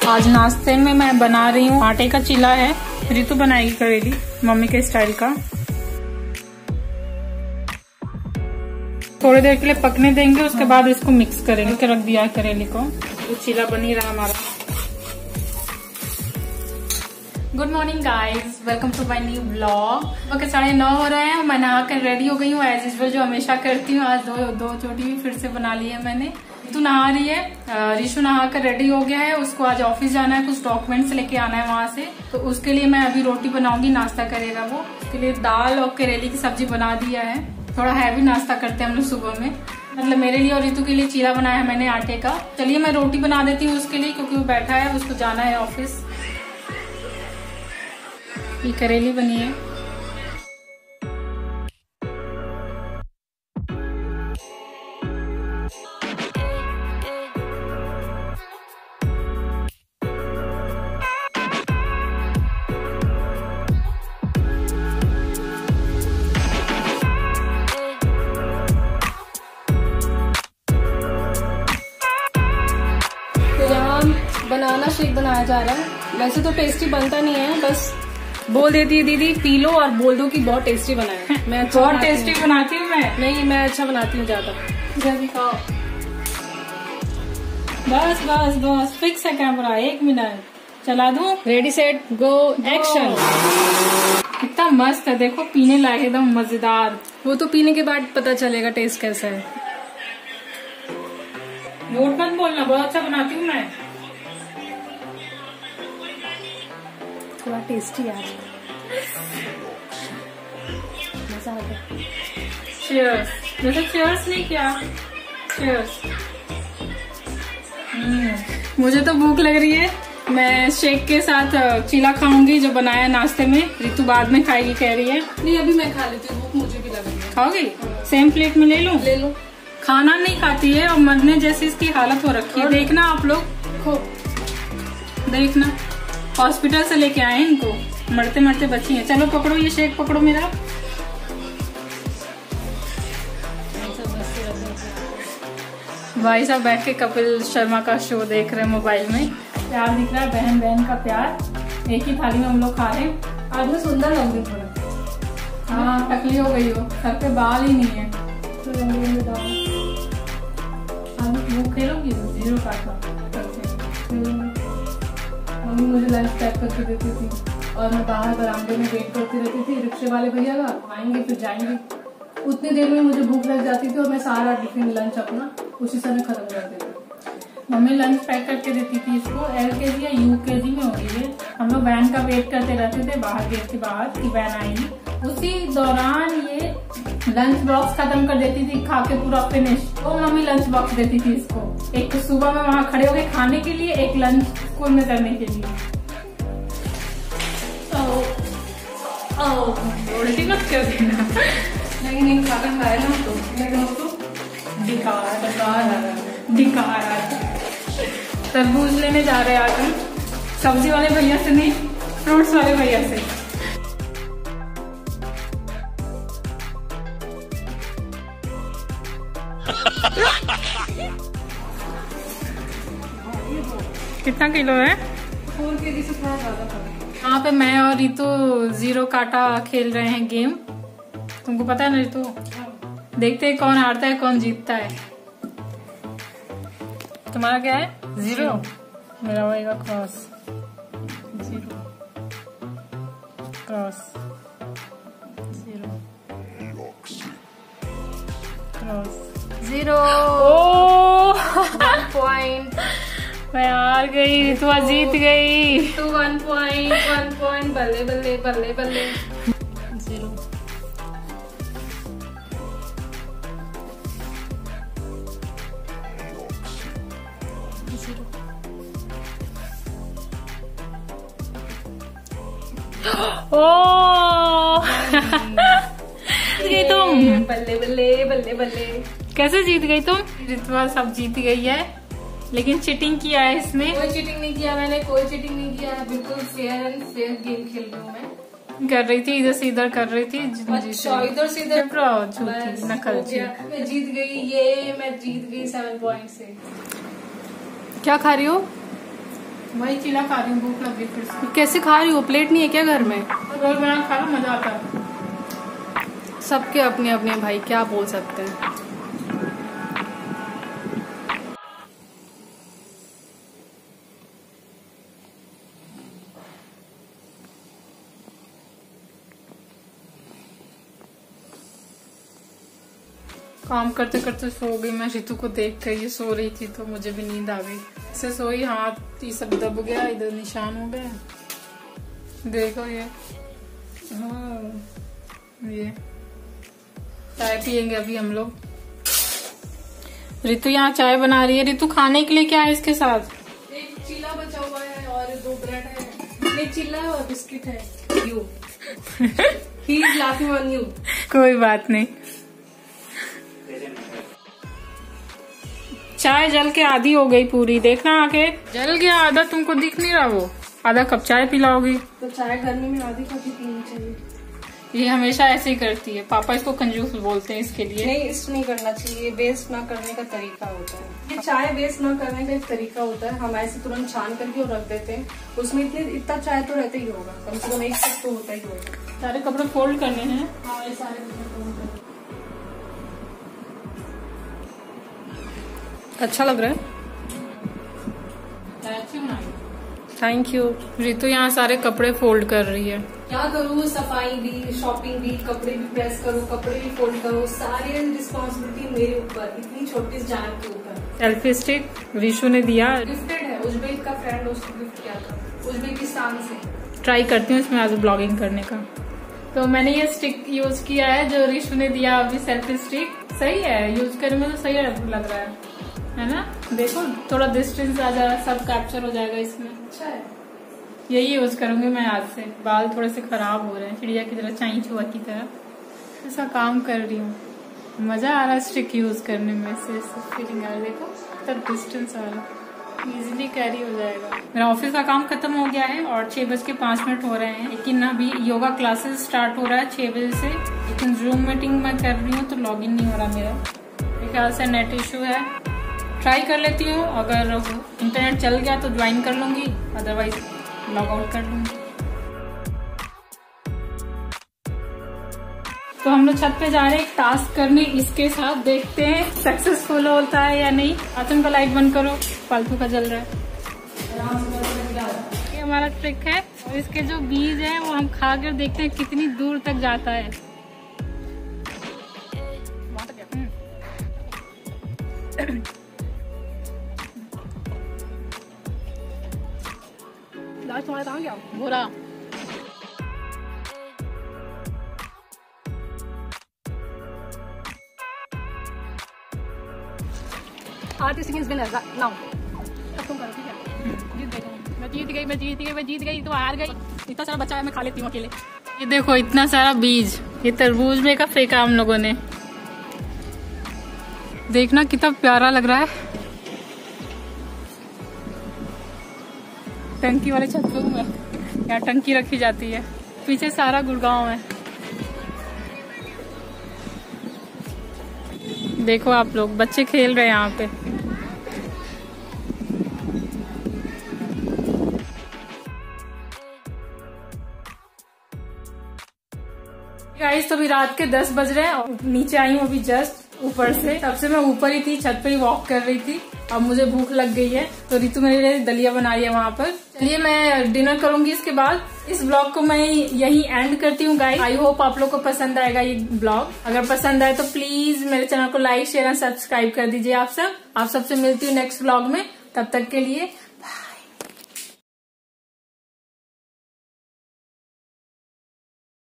आज नाश्ते में मैं बना रही हूँ आटे का चीला है। रितु बनाएगी करेली मम्मी के स्टाइल का। थोड़ी देर के लिए पकने देंगे, उसके बाद इसको मिक्स करेंगे के रख दिया है करेली को। तो चीला बन ही रहा हमारा। Good morning guys, welcome to my new vlog. Okay 9:30 हो रहे हैं। मैं नहा कर रेडी हो गई हूँ एज यूजुअल, जो हमेशा करती हूँ। आज दो चोटी भी फिर से बना ली है मैंने। तू नहा रही है, रिशु नहा कर रेडी हो गया है। उसको आज ऑफिस जाना है, कुछ डॉक्यूमेंट्स लेके आना है वहां से। तो उसके लिए मैं अभी रोटी बनाऊंगी, नाश्ता करेगा वो। उसके लिए दाल और करेली की सब्जी बना दिया है। थोड़ा हैवी नाश्ता करते हैं हम लोग सुबह में। मतलब मेरे लिए और रितु के लिए चीला बनाया है मैंने आटे का। चलिए मैं रोटी बना देती हूँ उसके लिए, क्योंकि वो बैठा है, उसको जाना है ऑफिस। ये करेली बनी है। बनाना शेक बनाया जा रहा है। वैसे तो टेस्टी बनता नहीं है, बस बोल देती है दीदी पी लो और बोल दो कि बहुत टेस्टी बना है। मैं बहुत टेस्टी बनाती हूँ मैं। नहीं, मैं अच्छा बनाती हूँ ज्यादा। जल्दी खाओ। बस बस बस फिक्स है कैमरा, 1 मिनट चला दूं। Ready set go action. कितना मस्त है, देखो पीने लायक, एकदम मजेदार। वो तो पीने के बाद पता चलेगा टेस्ट कैसा है। झूठ मत बोलना, बहुत अच्छा बनाती हूँ मैं। थोड़ा टेस्टी आज मजा आ गया। चीयर्स। जैसे चीयर्स नहीं किया, चीयर्स। मुझे तो भूख लग रही है। मैं शेक के साथ चीला खाऊंगी जो बनाया नाश्ते में। रितु बाद में खाएगी कह रही है। नहीं, अभी मैं खा लेती हूँ, भूख मुझे भी लग रही है। खाओगी? सेम प्लेट में ले लो। ले लो। खाना नहीं खाती है और मरने जैसी इसकी हालत हो रखी है। देखना आप लोग, देखना हॉस्पिटल से लेके आए इनको, मरते मरते बची हैं। चलो पकड़ो ये शेक, पकड़ो मेरा। भाई साहब बैठ के कपिल शर्मा का शो देख रहे हैं मोबाइल में। प्यार दिख रहा है, बहन बहन का प्यार। एक ही थाली में हम लोग खा रहे हैं। आज मैं सुंदर लग रही थोड़ा। हाँ, टकली हो गई हो, सर पे बाल ही नहीं है। तो रंग वो खेलोगी 0 काटा। मम्मी मुझे लंच पैक करके देती थी और मैं बाहर बरामदे में वेट करती रहती थी। रिक्शे वाले भैया का आएंगे फिर जाएंगे। उतनी देर में मुझे भूख लग जाती थी और मैं सारा टिफिन लंच अपना उसी समय खत्म कर देती थी। मम्मी लंच पैक करके देती थी इसको। LKG या UKG में हो गई है। हम लोग वैन का वेट करते रहते थे बाहर, गेट के बाहर की वैन आएगी। उसी दौरान ये लंच बॉक्स खत्म कर देती थी, खा के पूरा फिनिश। वो मम्मी लंच बॉक्स देती थी इसको। एक तो सुबह में वहां खड़े हो गए खाने के लिए, एक लंच स्कूल में करने के लिए। उल्टी मत कर देना। नहीं खाकर खाए ना तो दिकार तरबूज लेने जा रहे हैं आज हम। सब्जी वाले भैया से नहीं, फ्रूट्स वाले भैया से। कितना किलो है? 4 kg से थोड़ा ज्यादा था। यहाँ पे मैं और रितु 0 काटा खेल रहे हैं गेम। तुमको पता है ना रितु? देखते हैं कौन हारता है कौन जीतता है। तुम्हारा क्या है? 0। मेरा होएगा क्रॉस। 0 cross 0 cross 0। पॉइंट मैं हार गई, रितु जीत गई। 1 पॉइंट। बल्ले बल्ले बल्ले बल्ले। 0 ओ गई तुम। बल्ले बल्ले बल्ले बल्ले। कैसे जीत गई तुम? रितुआ सब जीत गई है, लेकिन चीटिंग किया है इसमें। कोई चीटिंग नहीं किया मैंने, कोई चीटिंग नहीं किया है। बिल्कुल फेयर एंड फेयर गेम खेल रही हूँ मैं। कर रही थी, इधर से इधर कर रही थी। अच्छा, इधर से इधर झूठी नकलची। मैं जीत गई, ये मैं जीत गई 7 पॉइंट से। क्या खा रही हो? वही चीला खा रही हूँ, भूख लग गई फिर से। कैसे खा रही हो? प्लेट नहीं है क्या घर में? रोज बना खा लो, मजा आता है। सबके अपने अपने भाई, क्या बोल सकते हैं। काम करते करते सो गई मैं। रितु को देख कर ये सो रही थी तो मुझे भी नींद आ गई। इससे सोई, हाथ ये सब दब गया, इधर निशान हो गया, देखो ये। हाँ, ये चाय पियेंगे अभी हम लोग। रितु यहाँ चाय बना रही है। रितु खाने के लिए क्या है इसके साथ? एक चीला बचा हुआ है और 2 ब्रेड है। एक चीला है और बिस्किट है। You he is laughing on you. कोई बात नहीं। चाय जल के आधी हो गई पूरी, देखना आके। जल गया आधा, तुमको दिख नहीं रहा? वो आधा कप चाय पिलाओगी तो चाय गर्मी में आधी कभी पीनी चाहिए। ये हमेशा ऐसे ही करती है। पापा इसको कंजूस बोलते हैं इसके लिए। नहीं, इस नहीं करना चाहिए। वेस्ट ना करने का तरीका होता है ये। चाय वेस्ट ना करने का एक तरीका होता है। हम ऐसे तुरंत छान करके और रख देते हैं, उसमें इतना चाय तो रहता ही होगा, कम से कम 1 कप तो होता ही होगा। सारे कपड़े फोल्ड करने हैं। हाँ, ये सारे कपड़े फोल्ड करने। अच्छा लग रहा है। Thank you. रितु यहाँ सारे कपड़े फोल्ड कर रही है। क्या करूँ, सफाई भी, शॉपिंग भी, कपड़े भी प्रेस करो, कपड़े भी फोल्ड करो, सारी रिस्पॉन्सिबिलिटी मेरे ऊपर, इतनी छोटी जान के ऊपर। सेल्फी स्टिक रिशु ने दिया, गिफ्टेड है। उज्बेक का फ्रेंड उसको गिफ्ट किया था, उज्बेकिस्तान से। ट्राई करती हूँ इसमें आज ब्लॉगिंग करने का। तो मैंने ये स्टिक यूज किया है जो रिशु ने दिया अभी, सेल्फी स्टिक। सही है, यूज करने में तो सही लग रहा है ना? देखो थोड़ा डिस्टेंस आ जाए, सब कैप्चर हो जाएगा इसमें। अच्छा है, यही यूज करूंगी मैं आज से। बाल थोड़े से खराब हो रहे हैं, चिड़िया की तरह, चाई चुआ की तरह। ऐसा काम कर रही हूँ, मजा आ रहा है स्टिक यूज करने में। से फिटिंग आ रहा है, देखो तब डिस्टेंस आ रहा है, इजीली कैरी हो जाएगा। मेरा ऑफिस का काम खत्म हो गया है और 6:05 हो रहे हैं। लेकिन अभी योगा क्लासेस स्टार्ट हो रहा है 6 बजे से। लेकिन जूम मीटिंग मैं कर रही हूँ तो लॉग इन नहीं हो रहा मेरा। मेरे ख्याल से नेट इश्यू है। ट्राई कर लेती हूँ, अगर इंटरनेट चल गया तो ज्वाइन कर लूंगी, अदरवाइज लॉग आउट कर लूंगी। तो हम लोग छत पे जा रहे हैं एक टास्क करने, इसके साथ देखते हैं सक्सेसफुल होता है या नहीं। आतन का लाइट बंद करो, फालतू का जल रहा है। ये हमारा ट्रिक है और इसके जो बीज है वो हम खा कर देखते हैं कितनी दूर तक जाता है। तुम्हारा कहाँ गया भोरा? Artist is winner now. अब तुम करो, ठीक है? जीत गई, मैं जीत गई, मैं जीत गई, मैं जीत गई, तो हार गई। इतना सारा बचा है, मैं खा लेती हूँ अकेले। ये देखो इतना सारा बीज, ये तरबूज में का फेंका हम लोगों ने। देखना कितना प्यारा लग रहा है। टंकी वाले छत पे हूँ मैं, यहाँ टंकी रखी जाती है। पीछे सारा गुड़गांव है, देखो आप लोग, बच्चे खेल रहे हैं यहाँ पे। गाइस तो अभी रात के 10 बज रहे हैं और नीचे आई हूँ अभी जस्ट ऊपर से। तब से मैं ऊपर ही थी, छत पे ही वॉक कर रही थी। अब मुझे भूख लग गई है तो रितु मेरे लिए दलिया बना रही है वहाँ पर। चलिए मैं डिनर करूंगी इसके बाद। इस ब्लॉग को मैं यही एंड करती हूँ गाइस। आई होप आप लोग को पसंद आएगा ये ब्लॉग। अगर पसंद आए तो प्लीज मेरे चैनल को लाइक शेयर एंड सब्सक्राइब कर दीजिए आप सब। आप सबसे मिलती हूँ नेक्स्ट ब्लॉग में, तब तक के लिए